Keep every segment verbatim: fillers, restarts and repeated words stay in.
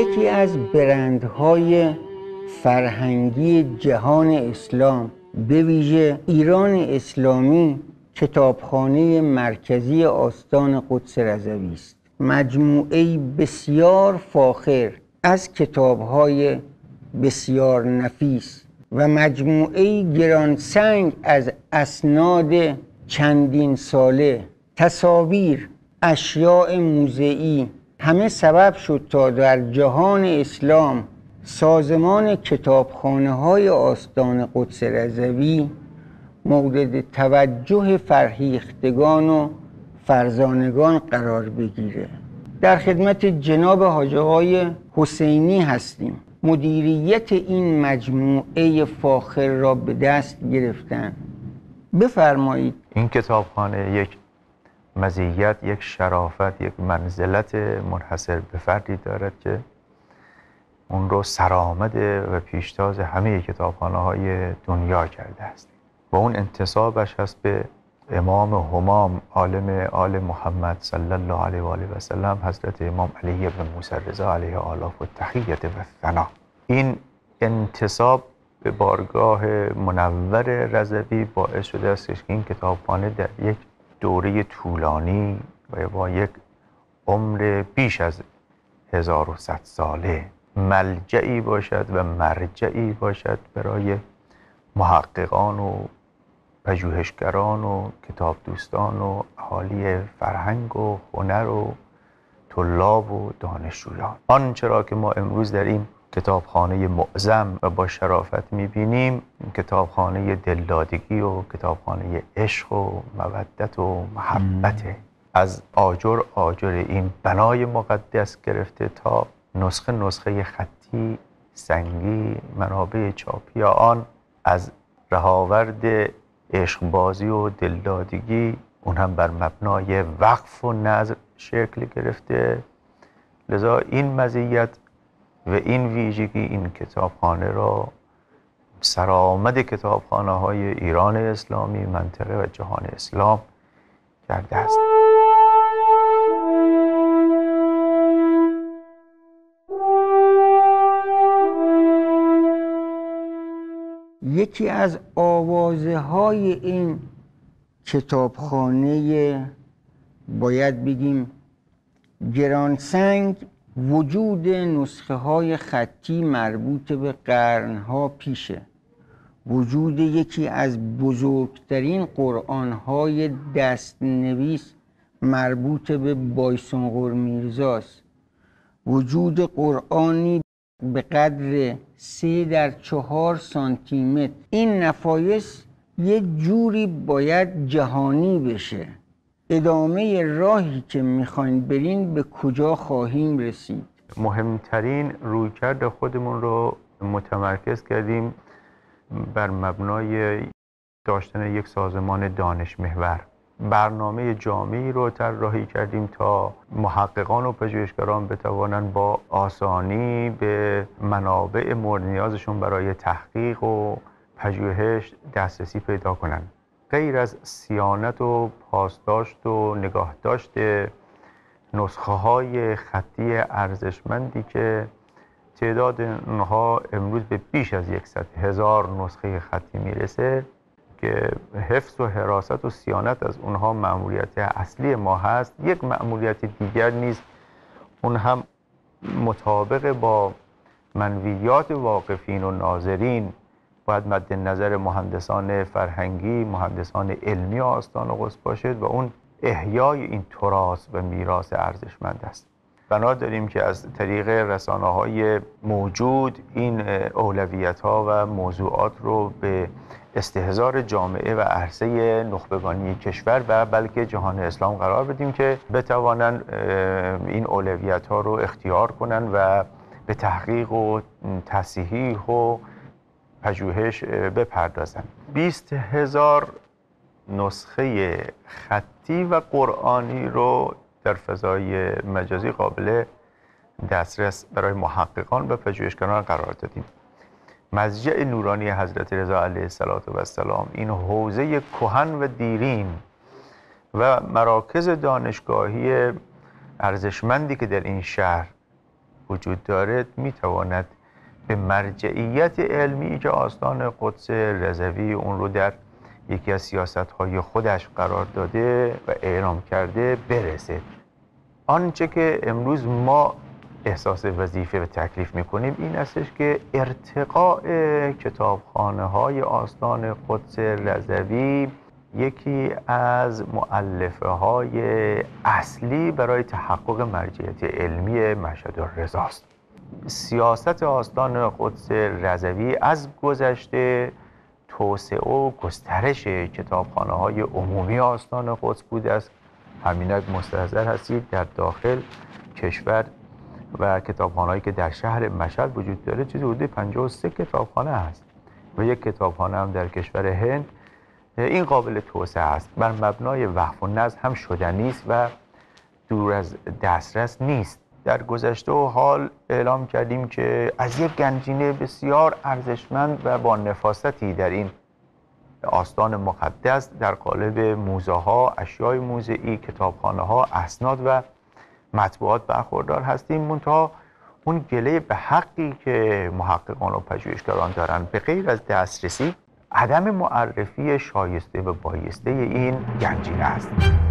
یکی از برندهای فرهنگی جهان اسلام به ویژه ایران اسلامی کتابخانه مرکزی آستان قدس رضوی است. مجموعه‌ای بسیار فاخر از کتاب‌های بسیار نفیس و مجموعه‌ای گرانسنگ از اسناد چندین ساله، تصاویر، اشیاء موضعی همه سبب شد تا در جهان اسلام سازمان کتابخانه‌های آستان قدس رضوی مورد توجه فرهیختگان و فرزانگان قرار بگیره. در خدمت جناب حاج آقای حسینی هستیم. مدیریت این مجموعه فاخر را به دست گرفتن. بفرمایید. این کتابخانه یک مزیت، یک شرافت، یک منزلت منحصر به فردی دارد که اون رو سرآمد و پیشتاز همه کتابخانه های دنیا کرده است و اون انتسابش هست به امام همام عالم آل محمد صلی الله علیه و آله و سلم، حضرت امام علی بن موسی رضا علیه آلاف و تحیت و ثنا. این انتساب به بارگاه منور رضوی باعث شده است که این کتابخانه در یک دوره طولانی و با یک عمر بیش از هزار و صد ساله ملجعی باشد و مرجعی باشد برای محققان و پژوهشگران و کتاب دوستان و اهالی فرهنگ و هنر و طلاب و دانشجویان. آنچه را که ما امروز در این کتابخانه معظم و با شرافت می‌بینیم، کتابخانه دلدادگی و کتابخانه عشق و مودت و محبت. از آجر آجر این بنای مقدس گرفته تا نسخه نسخه خطی، سنگی، منابع چاپی آن، از رهاورد عشقبازی و دلدادگی اون هم بر مبنای وقف و نظر شکل گرفته. لذا این مزیت و این ویژگی این کتابخانه را سرآمد کتابخانه های ایران اسلامی، منطقه و جهان اسلام کرده است. یکی از آوازه های این کتابخانه باید بگیم گرانسنگ وجود نسخه های خطی مربوط به قرنها پیشه. وجود یکی از بزرگترین قرآن های دستنویس مربوط به بایسونقور میرزاست. وجود قرآنی به قدر سه در چهار سانتی متر. این نفایس یه جوری باید جهانی بشه. ادامه راهی که میخواین برین به کجا خواهیم رسید؟ مهمترین رویکرد خودمون رو متمرکز کردیم بر مبنای داشتن یک سازمان دانش محور. برنامه جامعی رو طراحی کردیم تا محققان و پژوهشگران بتوانند با آسانی به منابع مورد نیازشون برای تحقیق و پژوهش دسترسی پیدا کنند. غیر از صیانت و پاسداشت و نگاهداشت نسخه های خطی ارزشمندی که تعداد اونها امروز به بیش از صد هزار نسخه خطی میرسه که حفظ و حراست و صیانت از اونها مأموریت اصلی ما هست. یک مأموریت دیگر نیز اون هم مطابق با منویات واقفین و ناظرین باید مد نظر مهندسان فرهنگی، مهندسان علمی آستان قدس باشد و اون احیای این تراث و میراث ارزشمند است. بنا داریم که از طریق رسانه‌های موجود این اولویت‌ها و موضوعات رو به استحضار جامعه و عرصه نخبگانی کشور و بلکه جهان اسلام قرار بدیم که بتوانند این اولویت‌ها رو اختیار کنند و به تحقیق و تصحیح و پژوهش بپردازند. بیست هزار نسخه خطی و قرآنی رو در فضای مجازی قابل دسترس برای محققان و پژوهشگران قرار دادیم. مضجع نورانی حضرت رضا علیه السلام، این حوزه کهن و دیرین و مراکز دانشگاهی ارزشمندی که در این شهر وجود دارد میتواند به مرجعیت علمی که آستان قدس رضوی اون رو در یکی از سیاست‌های خودش قرار داده و اعلام کرده برسه. آنچه که امروز ما احساس وظیفه و تکلیف میکنیم این استش که ارتقاء کتابخانه‌های آستان قدس رضوی یکی از مؤلفه های اصلی برای تحقق مرجعیت علمی مشهد الرضا است. سیاست آستان قدس رضوی از گذشته توسعه و گسترش کتابخانه های عمومی آستان قدس بوده است. همینک مستحضر هستید در داخل کشور و کتابخانه‌ای که در شهر مشهد وجود داره چیزی حدود پنجاه و سه کتابخانه هست و یک کتابخانه هم در کشور هند. این قابل توسعه است، بر مبنای وقف و نظم هم شدنی است و دور از دسترس نیست. در گذشته و حال اعلام کردیم که از یک گنجینه بسیار ارزشمند و با نفاستی در این آستان مقدس در قالب موزه ها، اشیای موضعی، کتابخانه ها، اسناد و مطبوعات برخوردار هستیم. منتها اون گله به حقی که محققان و پژوهشگران دارن به غیر از دسترسی عدم معرفی شایسته و بایسته این گنجینه است.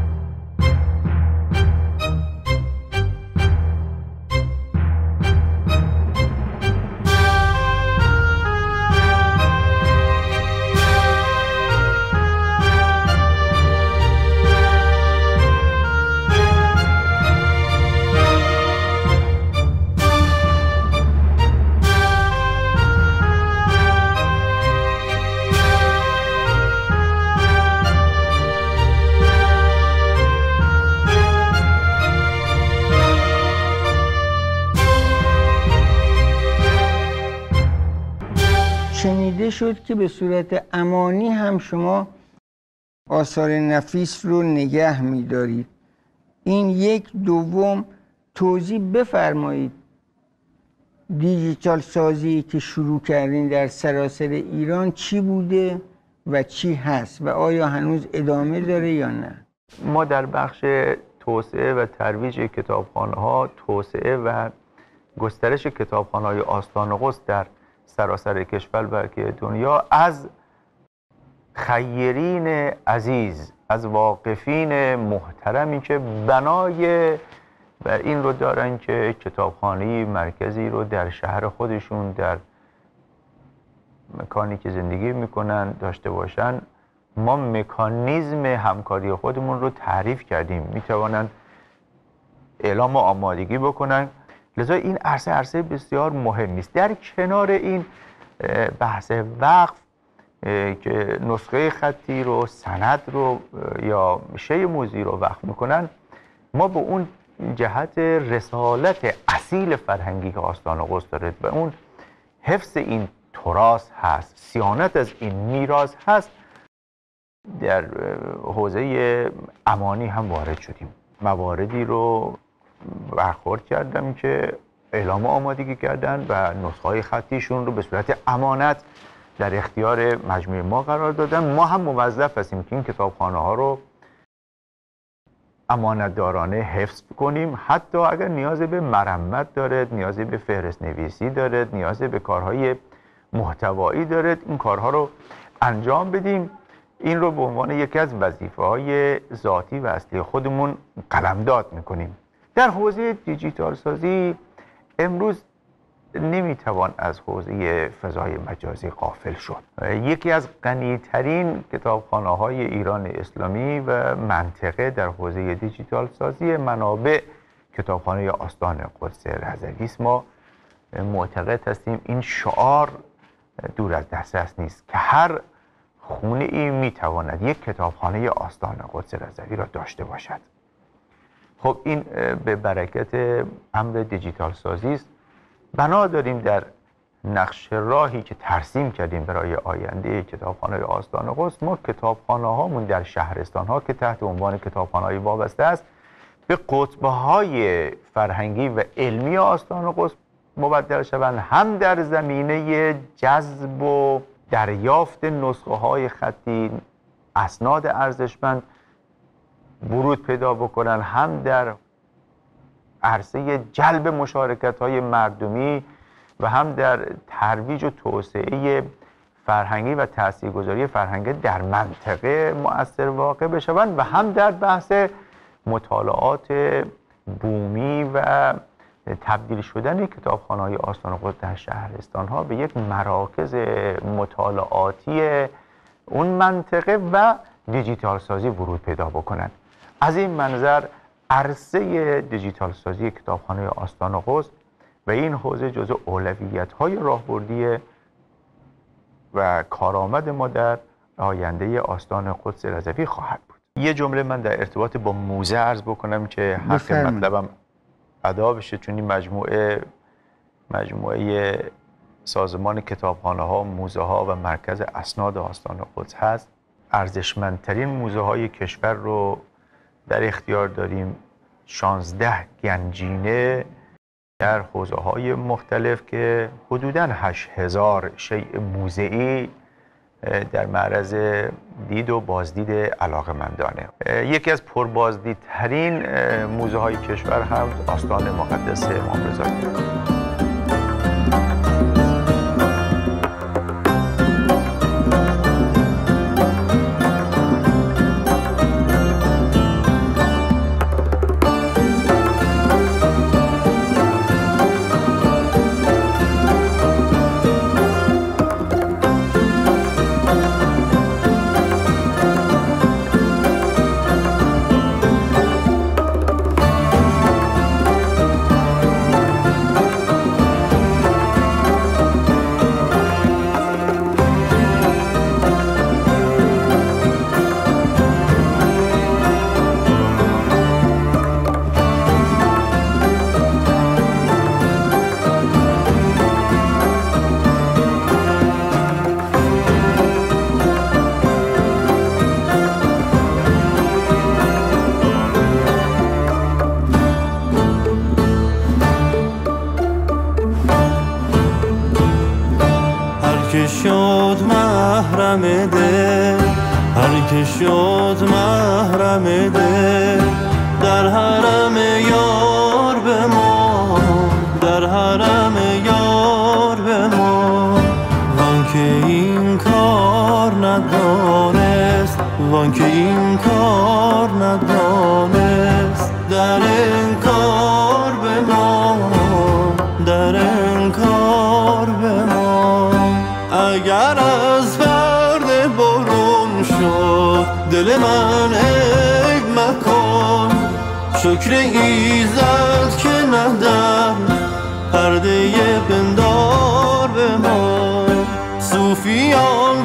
شنیده شد که به صورت امانی هم شما آثار نفیس رو نگه می‌دارید. این یک. دوم توضیح بفرمایید دیجیتال سازی که شروع کردین در سراسر ایران چی بوده و چی هست و آیا هنوز ادامه داره یا نه؟ ما در بخش توسعه و ترویج کتابخانه‌ها، توسعه و گسترش کتابخانه‌های آستان قدس در سراسر کشور بلکه دنیا از خیرین عزیز، از واقفین محترمی که بنای و این رو دارن که کتابخانه مرکزی رو در شهر خودشون در مکانی که زندگی میکنن داشته باشن. ما مکانیزم همکاری خودمون رو تعریف کردیم، میتوانند اعلام آمادگی بکنن. لذا این عرصه عرصه بسیار مهمی است. در کنار این بحث وقف که نسخه خطی رو، سند رو یا شی موزی رو وقف میکنن، ما به اون جهت رسالت اصیل فرهنگی که آستان قدس داره و اون حفظ این تراث هست، صیانت از این میراث هست، در حوزه امانی هم وارد شدیم. مواردی رو برخورد کردم که اعلام آمادگی کردن و نسخه‌های خطیشون رو به صورت امانت در اختیار مجموعه ما قرار دادن. ما هم موظف هستیم که این کتابخانه ها رو امانتدارانه حفظ کنیم، حتی اگر نیاز به مرمت دارد، نیاز به فهرست نویسی دارد، نیاز به کارهای محتوایی دارد، این کارها رو انجام بدیم. این رو به عنوان یکی از وظیفه‌های ذاتی و اصلی خودمون قلمداد میکنیم. در حوزه دیجیتال سازی امروز نمیتوان از حوزه فضای مجازی غافل شد. یکی از غنی‌ترین کتابخانه‌های ایران اسلامی و منطقه در حوزه دیجیتال سازی منابع کتابخانه آستان قدس رضوی است. ما معتقد هستیم این شعار دور از دسترس نیست که هر خونه ای میتواند یک کتابخانه آستان قدس رضوی را داشته باشد. خب این به برکت امر دیجیتال سازی است. بنا داریم در نقش راهی که ترسیم کردیم برای آینده کتابخانه آستان قدس، ما کتابخانه هامون در شهرستان ها که تحت عنوان کتابخانه های وابسته است به قطبه های فرهنگی و علمی آستان قدس مبدل شوند، هم در زمینه جذب و دریافت نسخه های خطی، اسناد ارزشمند ورود پیدا بکنن، هم در عرصه جلب مشارکت‌های مردمی و هم در ترویج و توسعه فرهنگی و تاثیرگذاری فرهنگی در منطقه مؤثر واقع بشوند و هم در بحث مطالعات بومی و تبدیل شدن کتابخانه‌های آستان قدس در شهرستان‌ها به یک مراکز مطالعاتی اون منطقه و دیجیتال سازی ورود پیدا بکنند. از این منظر عرصه دیجیتال سازی کتابخانه آستان قدس و این حوزه جزو اولویت‌های راهبردی و کارآمد ما در آینده آستان قدس رضوی خواهد بود. یه جمله من در ارتباط با موزه عرض بکنم که حق مطلبم ادا بشه، چون این مجموعه مجموعه سازمان کتابخانه ها، موزه ها و مرکز اسناد آستان قدس هست. ارزشمندترین موزه های کشور رو در اختیار داریم، شانزده گنجینه در حوزه های مختلف که حدوداً هشت هزار شیء موزه‌ای در معرض دید و بازدید علاقه‌مندانه. یکی از پربازدیدترین موزه های کشور هم آستان مقدس امام رضا. شد محرم ده، هر که شد محرم ده، در حرم یار بمان، در حرم یار بمان. وان که این کار ندانست، وان که این کار ندانست، در این کار بمان، در این کار بمان. اگر از پرده برون شد دل من عیب مکن، شکر ایزد که ندم پرده پندار بمان. صوفیان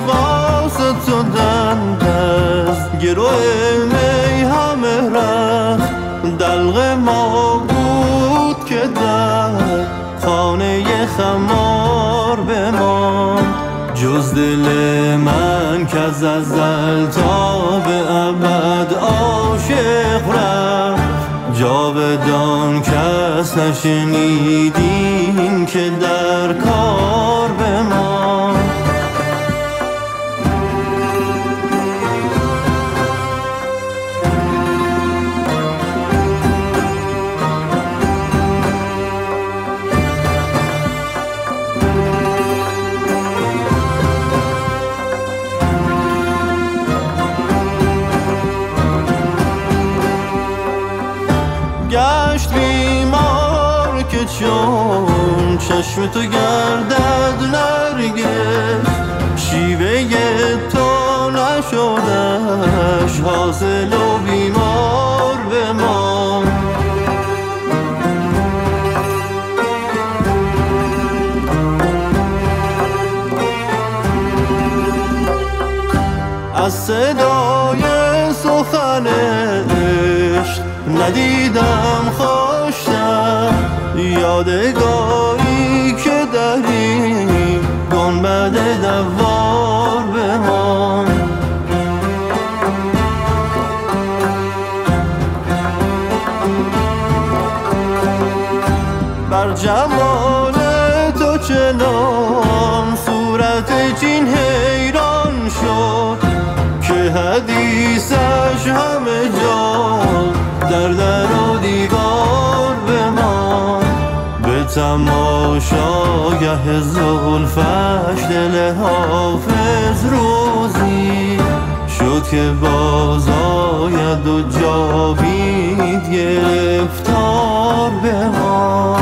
واسطدند از گروه می همه رفت، دلق ما بود که در خانه خمار بمان. جز دل من که از ازل تا به ابد عاشق رفت، جاودان کس نشنیدیم که در کار بمان. گشت بیمار که چون چشم تو گردد نرگس، شیوه تو نشدش حاصل و بیمار بمان. از صدای سخن عشق ندیدم خوشتر، یادگاری که داری گنبد دوار بمان. بر جمال تو چنان صورت چین حیران شد که حدیثش همه جا در در و دیوار به تماشاگه زلفش دل حافظ روزی شد که باز آید و جاوید گرفتار به ما.